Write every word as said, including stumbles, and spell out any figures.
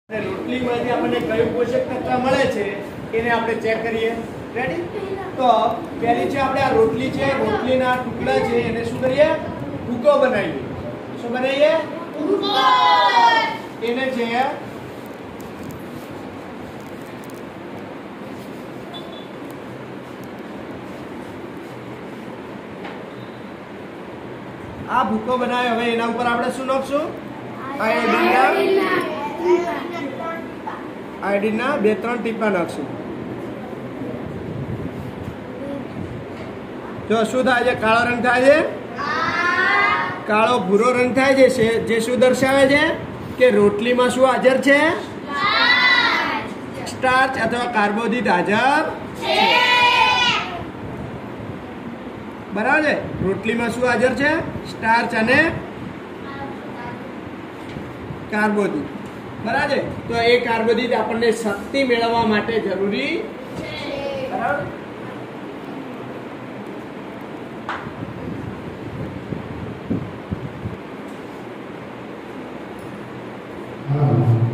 રોટલીમાંથી આપણને કયું પોષક તત્વ મળે છે એને આપણે ચેક કરીએ. રેડી? તો પહેલી છે આપણે આ રોટલી છે, રોટલીના ટુકડા છે એને શું કરીએ? ભૂકો બનાવીએ. શું બનાવીએ? ભૂકો. એને છે આ ભૂકો બનાવ્યો. હવે એના ઉપર આપણે શું નાખશું? આયોડિનના આયોડિનના બે ત્રણ ટીપા નાખશું. જો શું થાય છે? કાળો રંગ થાય છે, કાળો ભૂરો રંગ થાય છે, જે શું દર્શાવે છે કે રોટલીમાં શું હાજર છે? સ્ટાર્ચ અથવા કાર્બોદિત હાજર છે. બરાબર છે? રોટલીમાં શું હાજર છે? સ્ટાર્ચ અને કાર્બોદિત. બરાબર છે? તો એ કાર્બોદિત આપણને શક્તિ મેળવવા માટે જરૂરી છે. બરાબર? હા.